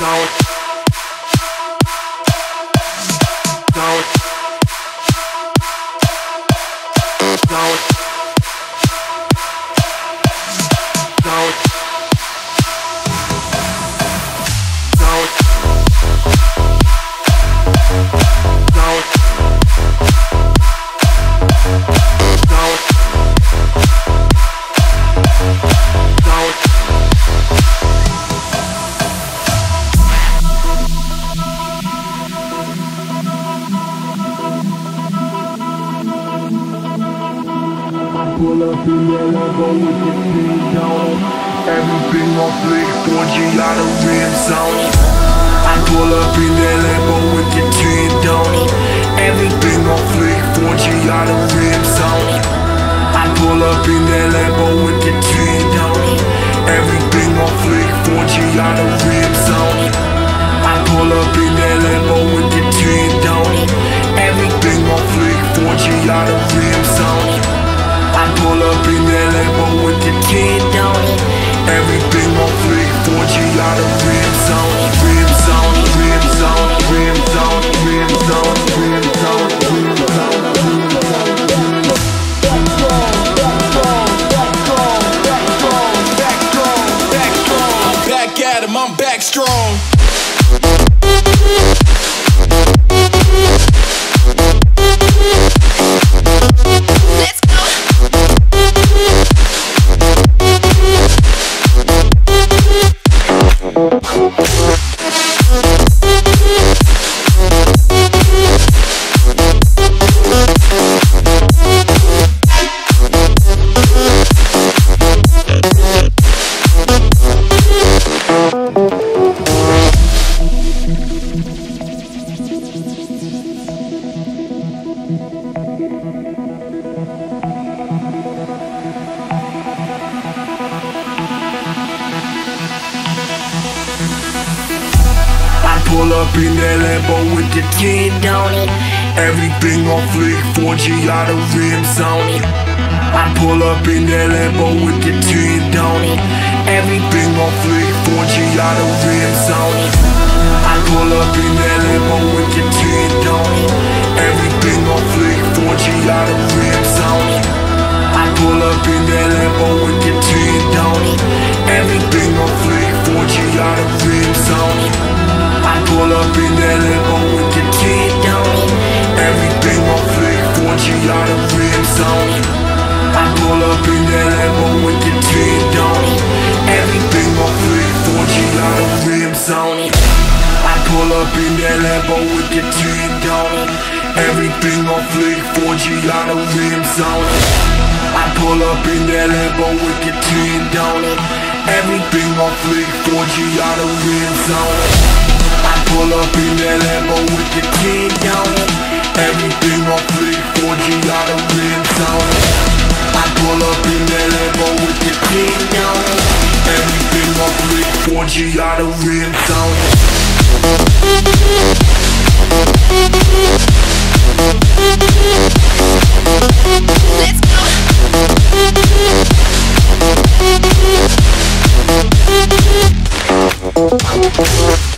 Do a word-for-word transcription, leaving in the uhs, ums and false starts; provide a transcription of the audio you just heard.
Don't, don't, don't, don't, don't, don't, don't, don't. Pull up in that Lambo with the speed on it. Everything on fleek, four G out of rims on it. I pull up in that Lambo with the tint on it. Everything on fleek, four G out of rims on it. I pull up in that Lambo with the tint on it. Everything on fleek, four G out of rims on it. I pull up in that Lambo with the tint on it. Everything on fleek, four G out of rims on it. I pull up in that Lambo with the tint on it. Everything on fleek, four G out of rims on it. Rims on it, rims on it, rims on it, rims on it, rims on it, rims on it, rims on it. Back strong, back strong, back strong, back strong, back strong, back strong. I'm back at him, I'm back strong. Pull up in that Lambo with the tint on it. Everything on fleek, four G out of rims on it. I pull up in that Lambo with the tint on it. Everything on fleek, four G out of rims on it. I pull up in that Lambo with the tint on it. Everything on fleek, four G out of rims on it. I pull up in that Lambo with the tint on it. Everything on fleek, four G out of rims on it. I pull up in that Lambo with the tint on it. Everything on fleek, four G out of rims on it. I pull up in that Lambo with the tint on it. Everything on fleek, four G out of rims on it. I pull up in that Lambo with the tint on it. Everything on fleek, four G out of rims on it. I pull up in that Lambo with the tint on it. Everything on fleek, four G out of rims on it. I pull up in that Lambo with the tint on it. Everything on fleek, four G out of rims on it. I pull up in that Lambo with the tint on it. Everything on fleek, four G out of rims on it. Let's go.